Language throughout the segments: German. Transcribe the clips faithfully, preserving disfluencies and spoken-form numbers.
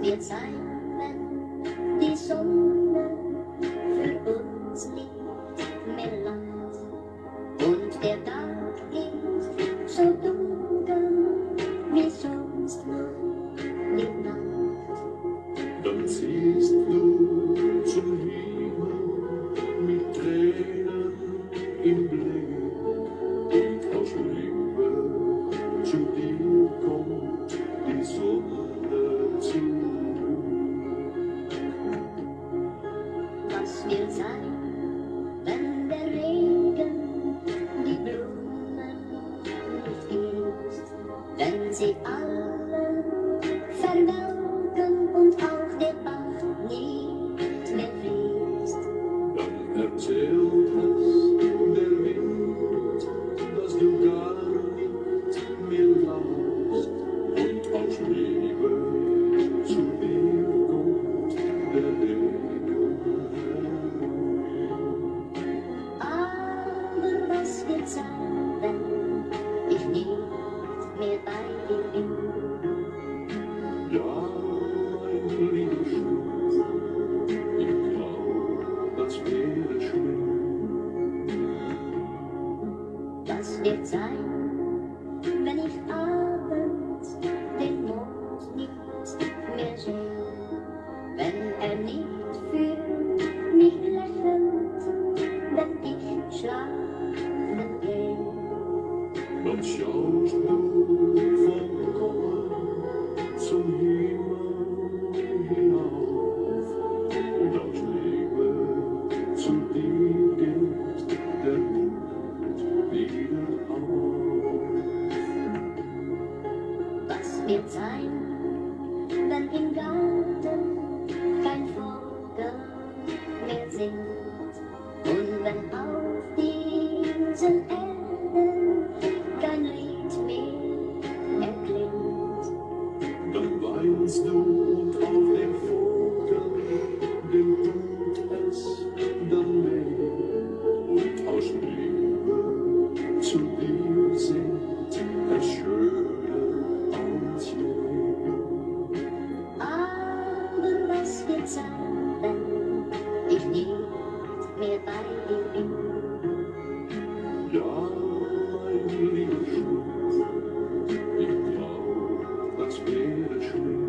wird sein, wenn die Sonne für uns nicht mehr lacht und der Tag ist so dunkel wie sonst nur die Nacht. Dann ziehst du zum Himmel mit Tränen im Blick und aus Liebe zu dir kommt die Sonne zurück. Was wird sein, wenn der Regen die Blumen nicht gießt, wenn sie alle verwelken und auch der Bach nicht mehr fließt? Dann erzählt es der Wind, dass du gar nicht mehr lachst und aus Liebe zu dir kommt der Regen herum. Aber was wird sein, wenn ich nicht mehr bei dir bin? Ja, mein lieber Schatz, ich glaub, das wäre schlimm. Was wird sein, wenn ich abends den Mond nicht mehr sehe? Wenn er nicht für mich lächelt, wenn ich schlafen gehe? Dann schaust du vollkommen zum Himmel hinauf und aus Liebe zu dir geht der Mond wieder auf. Was wird sein, wenn im Garten kein Vogel mehr singt und wenn auf diesen Erden kein Lied mehr erklingt? Dann weinst du und auch den Vogel, dem tut es dann weh und aus Liebe zu dir singt es schöner als je. Aber was wird sein, wenn ich nicht mehr bei dir bin? Ja, mein lieber Schatz, ich glaub, das wäre schlimm.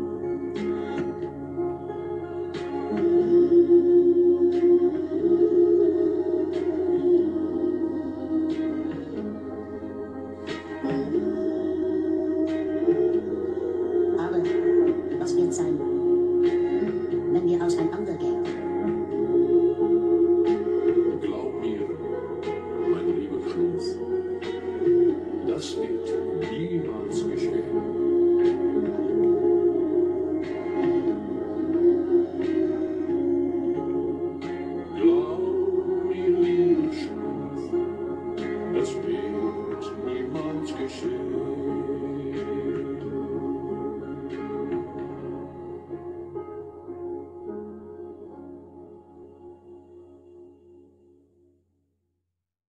Aber was wird sein, wenn wir auseinandergehen? Glaub mir, mein lieber Schatz, das wird niemals geschehen. Glaub mir, lieber Schatz, das wird niemals geschehen.